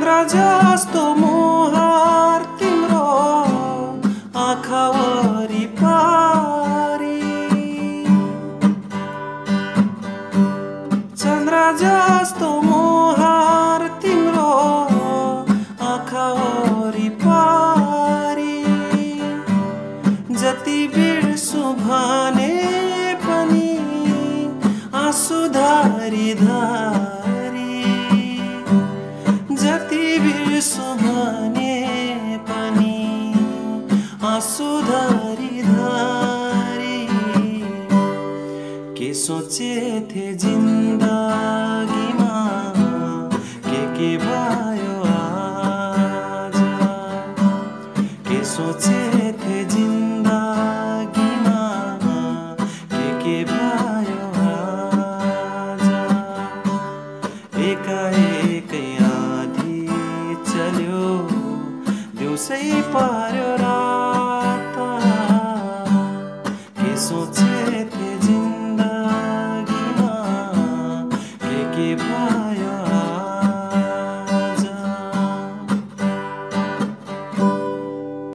चन्द्र जस्तो मुहार तिम्रो आँखा वरिपरि चन्द्र जस्तो मुहार तिम्रो आँखा वरिपरि जति बिर्सु भने पनि आँसु धारी धारी जति बिर्सु भने पनि आँसु धारी धारी के सोचेथे जिन्दगीमा के भयो आज के सोचेथे जिन्दगीमा के भयो आज एकाएकै आँधी चल्यो दिउँसै पार्यो